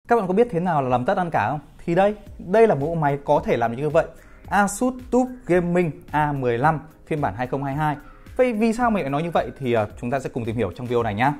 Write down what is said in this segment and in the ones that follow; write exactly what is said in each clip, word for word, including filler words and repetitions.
Các bạn có biết thế nào là làm tất ăn cả không? Thì đây, đây là một mẫu máy có thể làm như vậy. Asus TUF Gaming A mười lăm phiên bản hai không hai hai. Vậy vì sao mình lại nói như vậy thì chúng ta sẽ cùng tìm hiểu trong video này nhé.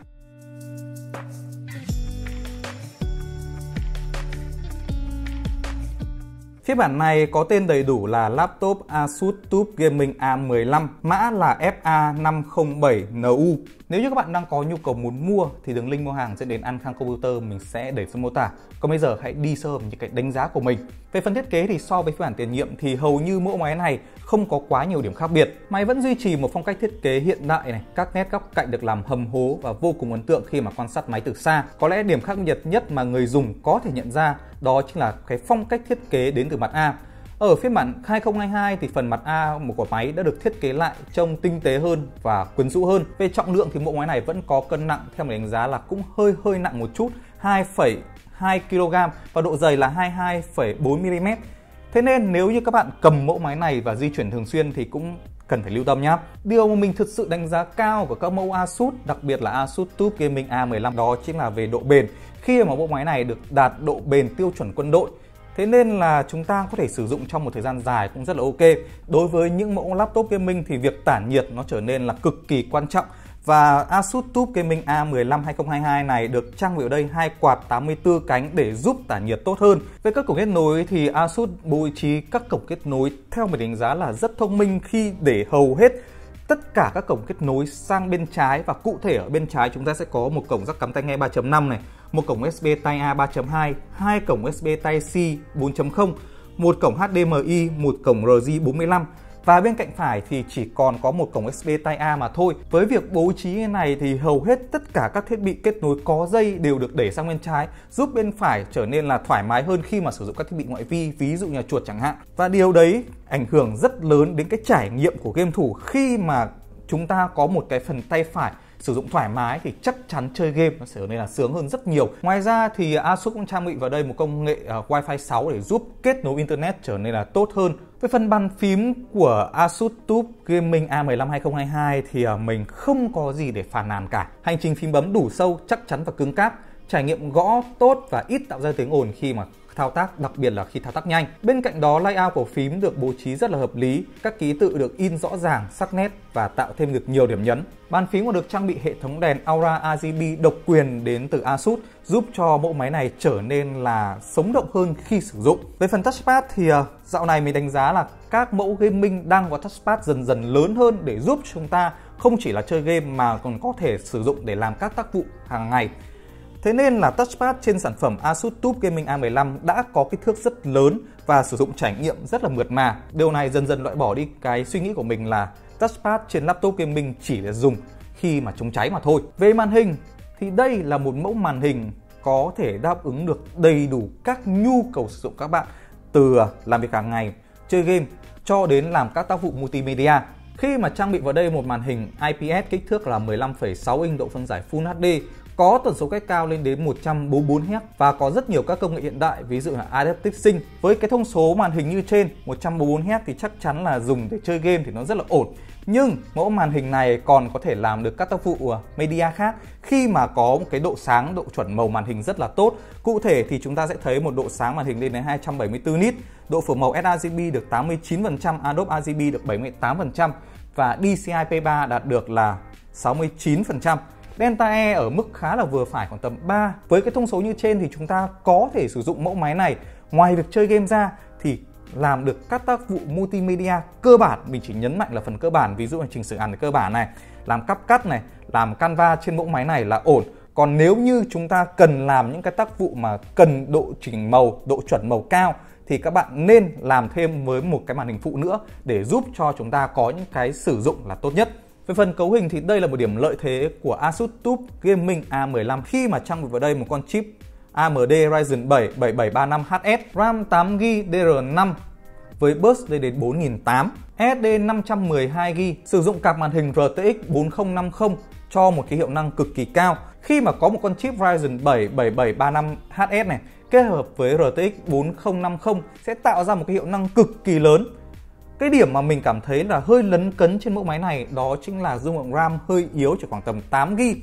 Phiên bản này có tên đầy đủ là laptop Asus TUF Gaming A mười lăm, mã là F A năm không bảy N U. Nếu như các bạn đang có nhu cầu muốn mua thì đường link mua hàng sẽ đến An Khang Computer, mình sẽ để xuống mô tả. Còn bây giờ hãy đi sơ vào những cái đánh giá của mình. Về phần thiết kế thì so với phiên bản tiền nhiệm thì hầu như mẫu máy này không có quá nhiều điểm khác biệt. Máy vẫn duy trì một phong cách thiết kế hiện đại này, các nét góc cạnh được làm hầm hố và vô cùng ấn tượng khi mà quan sát máy từ xa. Có lẽ điểm khác biệt nhất mà người dùng có thể nhận ra đó chính là cái phong cách thiết kế đến từ mặt A. Ở phiên bản hai không hai hai thì phần mặt A một của máy đã được thiết kế lại trông tinh tế hơn và quyến rũ hơn. Về trọng lượng thì mẫu máy này vẫn có cân nặng theo mình đánh giá là cũng hơi hơi nặng một chút, hai phẩy hai ki lô gam và độ dày là hai mươi hai phẩy bốn mi li mét. Thế nên nếu như các bạn cầm mẫu máy này và di chuyển thường xuyên thì cũng cần phải lưu tâm nhé. Điều mà mình thực sự đánh giá cao của các mẫu Asus, đặc biệt là Asus TUF Gaming A mười lăm, đó chính là về độ bền. Khi mà mẫu máy này được đạt độ bền tiêu chuẩn quân đội, thế nên là chúng ta có thể sử dụng trong một thời gian dài cũng rất là ok. Đối với những mẫu laptop gaming thì việc tản nhiệt nó trở nên là cực kỳ quan trọng. Và Asus TUF Gaming A mười lăm hai không hai hai này được trang bị ở đây hai quạt tám mươi tư cánh để giúp tản nhiệt tốt hơn. Về các cổng kết nối thì Asus bố trí các cổng kết nối theo mình đánh giá là rất thông minh khi để hầu hết tất cả các cổng kết nối sang bên trái, và cụ thể ở bên trái chúng ta sẽ có một cổng jack cắm tai nghe ba chấm năm này, một cổng u ét bê Tai A ba chấm hai, hai cổng u ét bê Type-C bốn chấm không, một cổng H D M I, một cổng R J bốn mươi lăm. Và bên cạnh phải thì chỉ còn có một cổng u ét bê Type-A mà thôi. Với việc bố trí như này thì hầu hết tất cả các thiết bị kết nối có dây đều được đẩy sang bên trái, giúp bên phải trở nên là thoải mái hơn khi mà sử dụng các thiết bị ngoại vi, ví dụ như là chuột chẳng hạn. Và điều đấy ảnh hưởng rất lớn đến cái trải nghiệm của game thủ. Khi mà chúng ta có một cái phần tay phải sử dụng thoải mái thì chắc chắn chơi game nó sẽ trở nên là sướng hơn rất nhiều. Ngoài ra thì Asus cũng trang bị vào đây một công nghệ uh, Wi-Fi sáu để giúp kết nối internet trở nên là tốt hơn. Về phần bàn phím của Asus TUF Gaming A mười lăm hai không hai hai thì uh, mình không có gì để phàn nàn cả. Hành trình phím bấm đủ sâu, chắc chắn và cứng cáp. Trải nghiệm gõ tốt và ít tạo ra tiếng ồn khi mà thao tác, đặc biệt là khi thao tác nhanh. Bên cạnh đó, layout của phím được bố trí rất là hợp lý, các ký tự được in rõ ràng, sắc nét và tạo thêm được nhiều điểm nhấn. Bàn phím còn được trang bị hệ thống đèn Aura R G B độc quyền đến từ Asus, giúp cho mẫu máy này trở nên là sống động hơn khi sử dụng. Về phần touchpad thì uh, dạo này mình đánh giá là các mẫu gaming đang có touchpad dần dần lớn hơn để giúp chúng ta không chỉ là chơi game mà còn có thể sử dụng để làm các tác vụ hàng ngày. Thế nên là touchpad trên sản phẩm Asus TUF Gaming A mười lăm đã có kích thước rất lớn và sử dụng trải nghiệm rất là mượt mà. Điều này dần dần loại bỏ đi cái suy nghĩ của mình là touchpad trên laptop gaming chỉ là dùng khi mà chống cháy mà thôi. Về màn hình thì đây là một mẫu màn hình có thể đáp ứng được đầy đủ các nhu cầu sử dụng các bạn, từ làm việc hàng ngày, chơi game cho đến làm các tác vụ multimedia. Khi mà trang bị vào đây một màn hình I P S kích thước là mười lăm phẩy sáu inch, độ phân giải Full H D, có tần số cách cao lên đến một trăm bốn mươi bốn héc và có rất nhiều các công nghệ hiện đại, ví dụ là Adaptive Sync. Với cái thông số màn hình như trên một trăm bốn mươi bốn héc thì chắc chắn là dùng để chơi game thì nó rất là ổn. Nhưng mẫu màn hình này còn có thể làm được các tác vụ media khác khi mà có một cái độ sáng, độ chuẩn màu màn hình rất là tốt. Cụ thể thì chúng ta sẽ thấy một độ sáng màn hình lên đến hai trăm bảy mươi tư nit, độ phủ màu sRGB được tám mươi chín phần trăm, Adobe R G B được bảy mươi tám phần trăm và D C I P ba đạt được là sáu mươi chín phần trăm. Delta E ở mức khá là vừa phải, khoảng tầm ba. Với cái thông số như trên thì chúng ta có thể sử dụng mẫu máy này ngoài việc chơi game ra thì làm được các tác vụ multimedia cơ bản. Mình chỉ nhấn mạnh là phần cơ bản, ví dụ là chỉnh sửa ảnh cơ bản này, làm CapCut này, làm Canva trên mẫu máy này là ổn. Còn nếu như chúng ta cần làm những cái tác vụ mà cần độ chỉnh màu, độ chuẩn màu cao thì các bạn nên làm thêm với một cái màn hình phụ nữa để giúp cho chúng ta có những cái sử dụng là tốt nhất. Về phần cấu hình thì đây là một điểm lợi thế của Asus TUF Gaming A mười lăm khi mà trang bị vào đây một con chip A M D Ryzen bảy bảy bảy ba năm H S, RAM tám gi ga bai D R năm với burst lên đến bốn nghìn tám trăm, S S D năm trăm mười hai gi ga bai, sử dụng card màn hình R T X bốn không năm không cho một cái hiệu năng cực kỳ cao. Khi mà có một con chip Ryzen bảy bảy bảy ba năm H S này kết hợp với R T X bốn không năm không sẽ tạo ra một cái hiệu năng cực kỳ lớn. Cái điểm mà mình cảm thấy là hơi lấn cấn trên mẫu máy này đó chính là dung lượng RAM hơi yếu, chỉ khoảng tầm tám gi ga bai.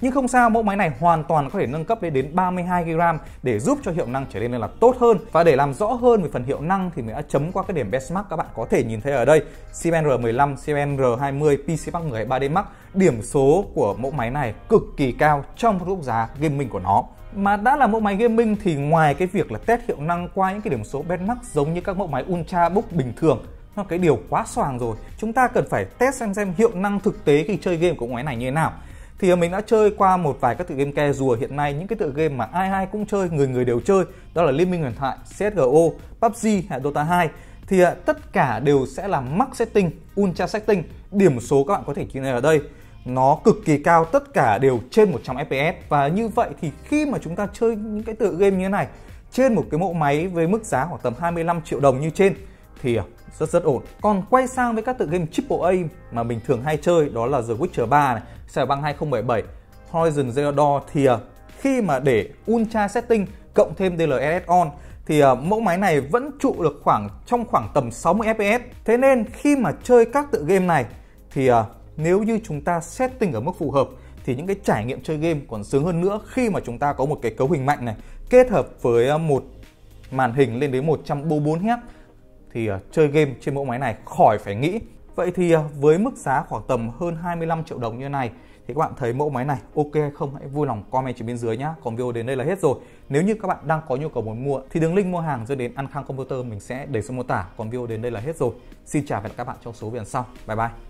Nhưng không sao, mẫu máy này hoàn toàn có thể nâng cấp lên đến ba mươi hai gi ga bai để giúp cho hiệu năng trở nên là tốt hơn. Và để làm rõ hơn về phần hiệu năng thì mình đã chấm qua cái điểm benchmark các bạn có thể nhìn thấy ở đây. xê pê en rờ mười lăm, xê pê en rờ hai mươi, pê xê Mark mười hay ba D Mark, điểm số của mẫu máy này cực kỳ cao trong phân khúc giá gaming của nó. Mà đã là mẫu máy gaming thì ngoài cái việc là test hiệu năng qua những cái điểm số benchmark giống như các mẫu máy Ultrabook bình thường, nó cái điều quá xoàng rồi, chúng ta cần phải test xem xem hiệu năng thực tế khi chơi game của mẫu máy này như thế nào. Thì mình đã chơi qua một vài các tựa game casual hiện nay, những cái tựa game mà ai ai cũng chơi, người người đều chơi, đó là Liên minh huyền thoại, xê ét giê o, pê u bê giê hay Dota hai, thì tất cả đều sẽ là max setting, ultra setting. Điểm số các bạn có thể nhìn thấy ở đây nó cực kỳ cao, tất cả đều trên một trăm ép pê ét. Và như vậy thì khi mà chúng ta chơi những cái tựa game như thế này trên một cái mẫu máy với mức giá khoảng tầm hai mươi lăm triệu đồng như trên thì rất rất ổn. Còn quay sang với các tựa game triple A mà mình thường hay chơi, đó là The Witcher ba này, Cyberpunk hai không bảy bảy, Horizon Zero Dawn, thì khi mà để ultra setting cộng thêm đê lờ ét ét on thì mẫu máy này vẫn trụ được khoảng trong khoảng tầm sáu mươi ép pê ét. Thế nên khi mà chơi các tựa game này thì nếu như chúng ta setting ở mức phù hợp thì những cái trải nghiệm chơi game còn sướng hơn nữa, khi mà chúng ta có một cái cấu hình mạnh này kết hợp với một màn hình lên đến một trăm bốn mươi bốn héc thì uh, chơi game trên mẫu máy này khỏi phải nghĩ. Vậy thì uh, với mức giá khoảng tầm hơn hai mươi lăm triệu đồng như này thì các bạn thấy mẫu máy này ok hay không? Hãy vui lòng comment trên bên dưới nhá. Còn video đến đây là hết rồi. Nếu như các bạn đang có nhu cầu muốn mua thì đường link mua hàng dẫn đến An Khang Computer mình sẽ để xuống mô tả. Còn video đến đây là hết rồi. Xin chào và hẹn gặp các bạn trong số video sau. Bye bye.